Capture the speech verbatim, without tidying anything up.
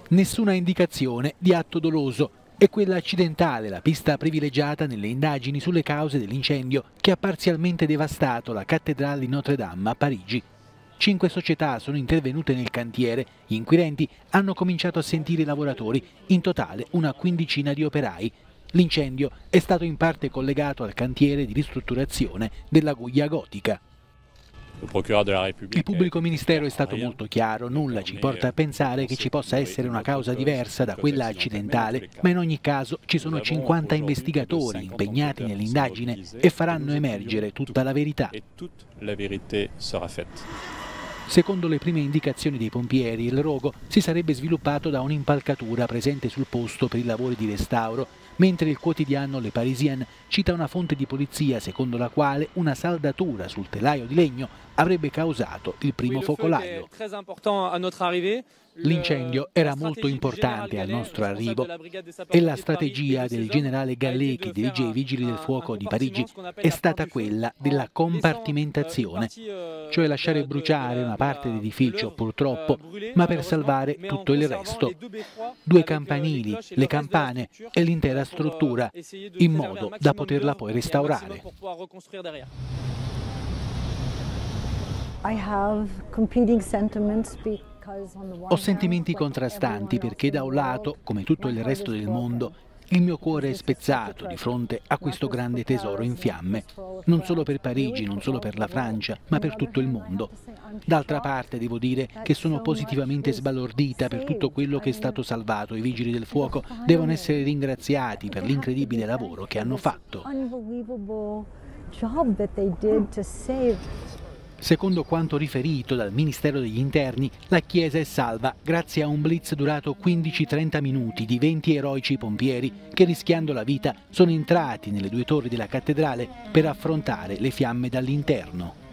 Nessuna indicazione di atto doloso. È quella accidentale la pista privilegiata nelle indagini sulle cause dell'incendio che ha parzialmente devastato la cattedrale di Notre Dame a Parigi. Cinque società sono intervenute nel cantiere, gli inquirenti hanno cominciato a sentire i lavoratori, in totale una quindicina di operai. L'incendio è stato in parte collegato al cantiere di ristrutturazione della Guglia Gotica. Il pubblico ministero è stato molto chiaro, nulla ci porta a pensare che ci possa essere una causa diversa da quella accidentale, ma in ogni caso ci sono cinquanta investigatori impegnati nell'indagine e faranno emergere tutta la verità. Secondo le prime indicazioni dei pompieri, il rogo si sarebbe sviluppato da un'impalcatura presente sul posto per i lavori di restauro, mentre il quotidiano Le Parisien cita una fonte di polizia secondo la quale una saldatura sul telaio di legno avrebbe causato il primo focolaio. L'incendio era molto importante al nostro arrivo e la strategia del generale Gallet, che dirige i vigili del fuoco di Parigi, è stata quella della compartimentazione, cioè lasciare bruciare una parte dell'edificio purtroppo, ma per salvare tutto il resto, due campanili, le campane e l'intera struttura, in modo da poterla poi restaurare. Ho sentimenti contrastanti perché da un lato, come tutto il resto del mondo, il mio cuore è spezzato di fronte a questo grande tesoro in fiamme, non solo per Parigi, non solo per la Francia, ma per tutto il mondo. D'altra parte devo dire che sono positivamente sbalordita per tutto quello che è stato salvato. I vigili del fuoco devono essere ringraziati per l'incredibile lavoro che hanno fatto. Secondo quanto riferito dal Ministero degli Interni, la chiesa è salva grazie a un blitz durato quindici trenta minuti di venti eroici pompieri che, rischiando la vita, sono entrati nelle due torri della cattedrale per affrontare le fiamme dall'interno.